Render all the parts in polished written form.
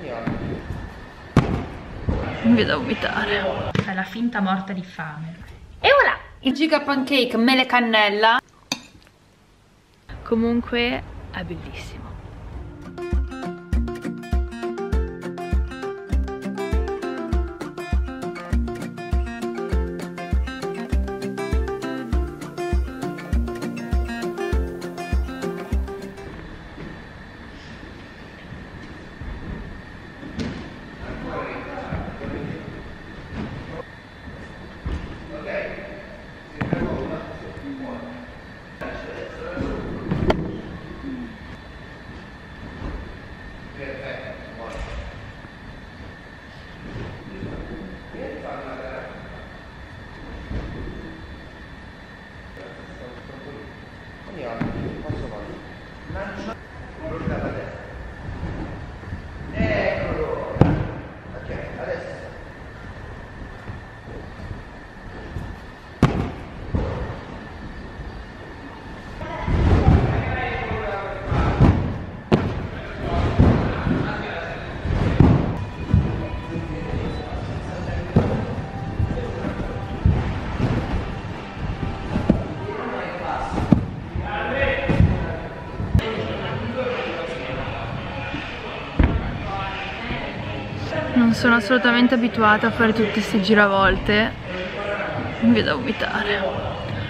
Mi vedo a vomitare. È la finta morta di fame. E voilà! Il giga pancake mele cannella. Comunque è bellissimo. Non sono assolutamente abituata a fare tutte queste giravolte. Mi vedo a vomitare.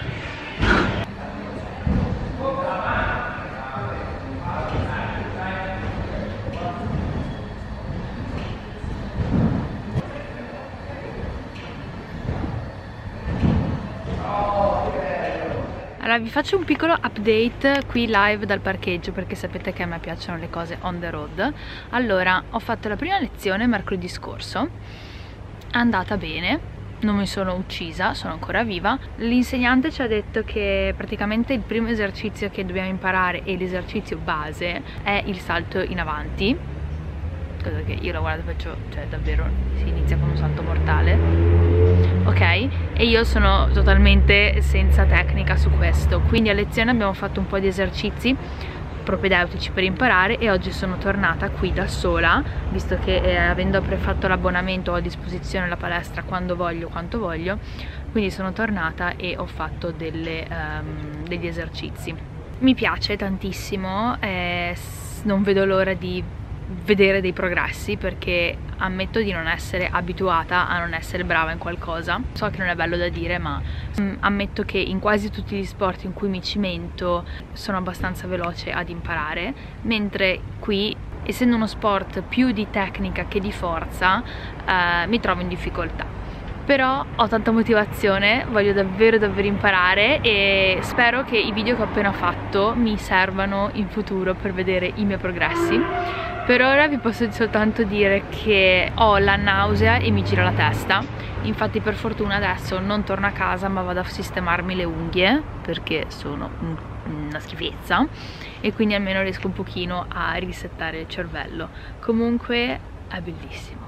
Allora vi faccio un piccolo update qui live dal parcheggio, perché sapete che a me piacciono le cose on the road. Allora, ho fatto la prima lezione mercoledì scorso, è andata bene, non mi sono uccisa, sono ancora viva. L'insegnante ci ha detto che praticamente il primo esercizio che dobbiamo imparare e l'esercizio base è il salto in avanti, cosa che io la guardo faccio, cioè davvero si inizia con un salto mortale. Ok, e io sono totalmente senza tecnica su questo, quindi a lezione abbiamo fatto un po' di esercizi propedeutici per imparare e oggi sono tornata qui da sola, visto che avendo prefatto l'abbonamento ho a disposizione la palestra quando voglio, quanto voglio, quindi sono tornata e ho fatto degli esercizi. Mi piace tantissimo, non vedo l'ora di vedere dei progressi, perché ammetto di non essere abituata a non essere brava in qualcosa. So che non è bello da dire, ma ammetto che in quasi tutti gli sport in cui mi cimento sono abbastanza veloce ad imparare, mentre qui, essendo uno sport più di tecnica che di forza, mi trovo in difficoltà. Però ho tanta motivazione, voglio davvero imparare e spero che i video che ho appena fatto mi servano in futuro per vedere i miei progressi. Per ora vi posso soltanto dire che ho la nausea e mi gira la testa, infatti per fortuna adesso non torno a casa ma vado a sistemarmi le unghie perché sono una schifezza e quindi almeno riesco un pochino a risettare il cervello. Comunque è bellissimo.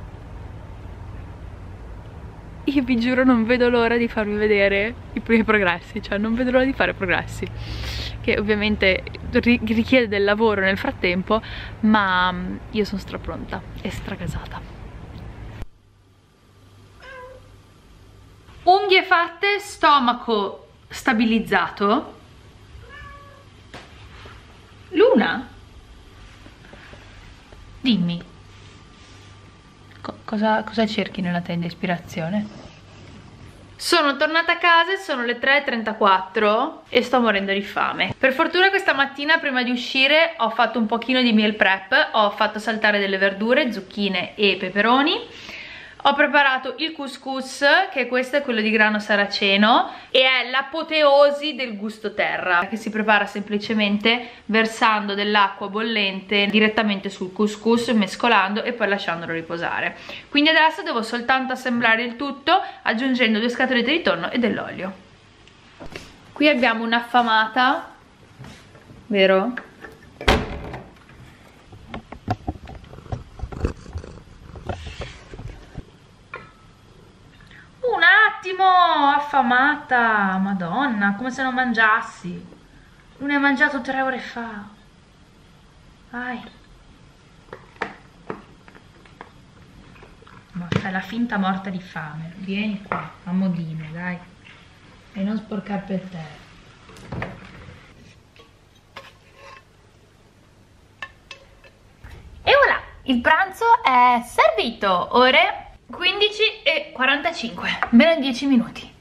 Io vi giuro non vedo l'ora di farvi vedere i primi progressi, cioè non vedo l'ora di fare progressi, che ovviamente richiede del lavoro nel frattempo, ma io sono strapronta e stragasata. Unghie fatte, stomaco stabilizzato. Luna? Dimmi. Cosa cerchi nella tenda ispirazione? Sono tornata a casa e sono le 3:34 e sto morendo di fame. Per fortuna questa mattina prima di uscire ho fatto un pochino di meal prep, ho fatto saltare delle verdure, zucchine e peperoni. Ho preparato il couscous, che questo è quello di grano saraceno e è l'apoteosi del gusto terra, che si prepara semplicemente versando dell'acqua bollente direttamente sul couscous, mescolando e poi lasciandolo riposare. Quindi adesso devo soltanto assemblare il tutto aggiungendo 2 scatolette di tonno e dell'olio. Qui abbiamo un'affamata, vero? Un attimo, affamata, madonna, come se non mangiassi. Non hai mangiato 3 ore fa. Vai. Ma fai la finta morta di fame. Vieni qua, a modino, dai. E non sporcar per terra. E voilà, il pranzo è servito. Ore 15:45. Bene 10 minuti.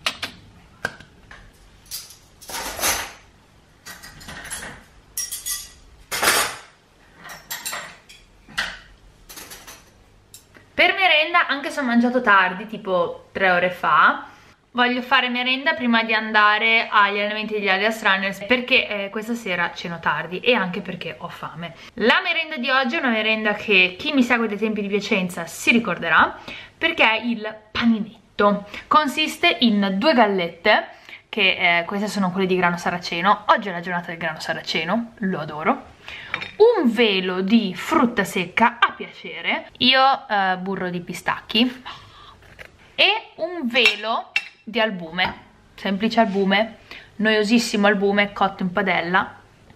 Per merenda, anche se ho mangiato tardi, tipo 3 ore fa, voglio fare merenda prima di andare agli allenamenti degli Adidas Runners, perché questa sera ceno tardi e anche perché ho fame. La merenda di oggi è una merenda che chi mi segue dai tempi di Piacenza si ricorderà, perché è il paninetto. Consiste in 2 gallette, che queste sono quelle di grano saraceno. Oggi è la giornata del grano saraceno, lo adoro. Un velo di frutta secca a piacere, io burro di pistacchi, e un velo di albume, semplice albume, noiosissimo albume cotto in padella.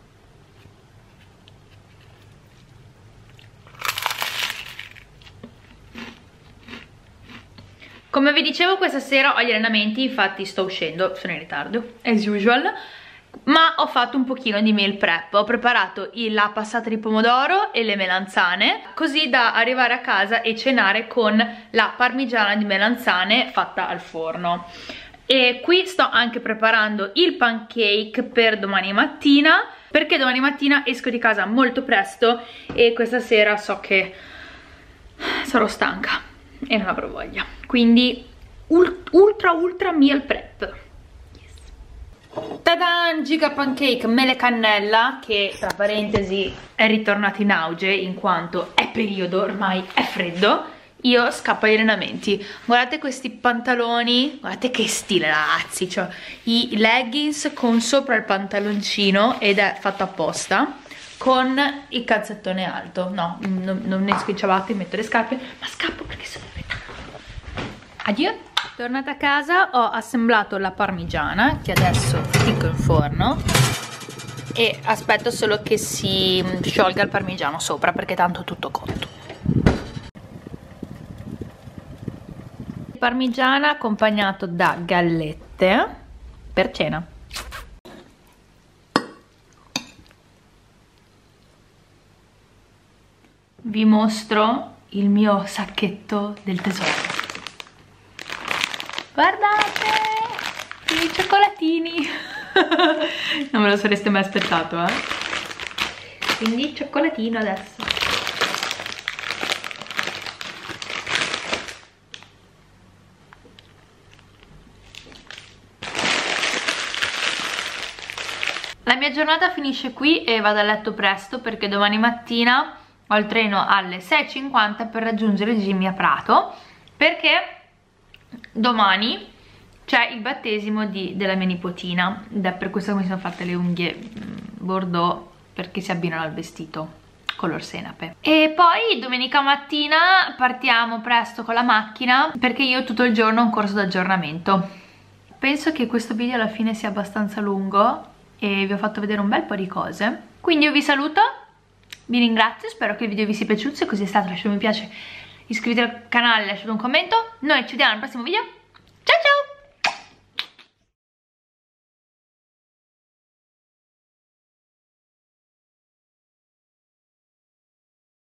Come vi dicevo, questa sera ho gli allenamenti, infatti sto uscendo, sono in ritardo, as usual, ma ho fatto un pochino di meal prep. Ho preparato la passata di pomodoro e le melanzane, così da arrivare a casa e cenare con la parmigiana di melanzane fatta al forno. E qui sto anche preparando il pancake per domani mattina, perché domani mattina esco di casa molto presto e questa sera so che sarò stanca e non avrò voglia, quindi ultra meal prep. Tadan! Giga pancake mele cannella, che tra parentesi è ritornato in auge in quanto è periodo, ormai è freddo. Io scappo agli allenamenti. Guardate questi pantaloni, guardate che stile ragazzi, cioè i leggings con sopra il pantaloncino, ed è fatto apposta, con il calzettone alto. No, non esco in ciabatte, metto le scarpe, ma scappo perché sono in ritardo. Addio. Tornata a casa ho assemblato la parmigiana, che adesso ficco in forno e aspetto solo che si sciolga il parmigiano sopra, perché tanto è tutto cotto. Parmigiana accompagnato da gallette per cena. Vi mostro il mio sacchetto del tesoro. Guardate, i cioccolatini. Non me lo sareste mai aspettato, quindi cioccolatino adesso. La mia giornata finisce qui e vado a letto presto, perché domani mattina ho il treno alle 6:50 per raggiungere Jimmy a Prato, perché domani c'è il battesimo della mia nipotina, ed è per questo che mi sono fatte le unghie bordeaux, perché si abbinano al vestito color senape. E poi domenica mattina partiamo presto con la macchina, perché io tutto il giorno ho un corso d'aggiornamento. Penso che questo video alla fine sia abbastanza lungo e vi ho fatto vedere un bel po' di cose, quindi io vi saluto, vi ringrazio, spero che il video vi sia piaciuto. Se così è stato, lasciate un mi piace, iscrivetevi al canale, lasciate un commento. Noi ci vediamo al prossimo video. Ciao ciao!